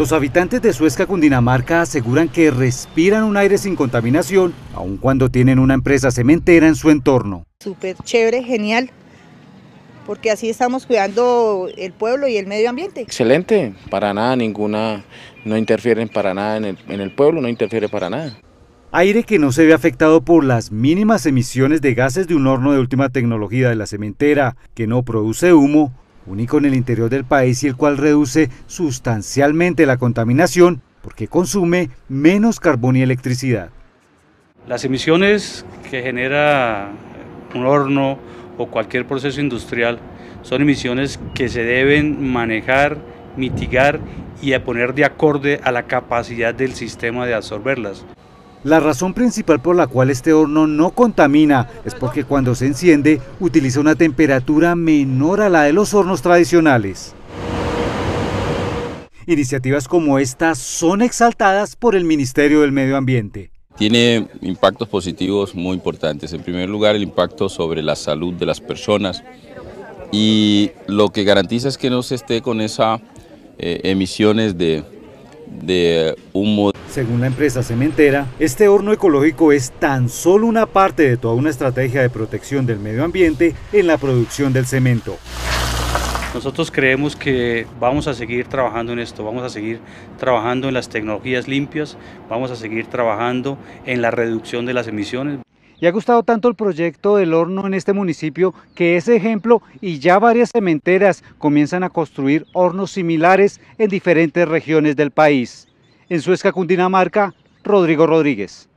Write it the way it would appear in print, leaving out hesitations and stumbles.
Los habitantes de Suezca, Cundinamarca, aseguran que respiran un aire sin contaminación, aun cuando tienen una empresa cementera en su entorno. Súper chévere, genial, porque así estamos cuidando el pueblo y el medio ambiente. Excelente, para nada, no interfieren para nada en el pueblo, no interfiere para nada. Aire que no se ve afectado por las mínimas emisiones de gases de un horno de última tecnología de la cementera, que no produce humo, único en el interior del país y el cual reduce sustancialmente la contaminación porque consume menos carbón y electricidad. Las emisiones que genera un horno o cualquier proceso industrial son emisiones que se deben manejar, mitigar y a poner de acorde a la capacidad del sistema de absorberlas. La razón principal por la cual este horno no contamina es porque cuando se enciende utiliza una temperatura menor a la de los hornos tradicionales. Iniciativas como esta son exaltadas por el Ministerio del Medio Ambiente. Tiene impactos positivos muy importantes. En primer lugar, el impacto sobre la salud de las personas, y lo que garantiza es que no se esté con esas emisiones de humo. Según la empresa cementera, este horno ecológico es tan solo una parte de toda una estrategia de protección del medio ambiente en la producción del cemento. Nosotros creemos que vamos a seguir trabajando en esto, vamos a seguir trabajando en las tecnologías limpias, vamos a seguir trabajando en la reducción de las emisiones. Y ha gustado tanto el proyecto del horno en este municipio que es ejemplo y ya varias cementeras comienzan a construir hornos similares en diferentes regiones del país. En Suezca, Cundinamarca, Rodrigo Rodríguez.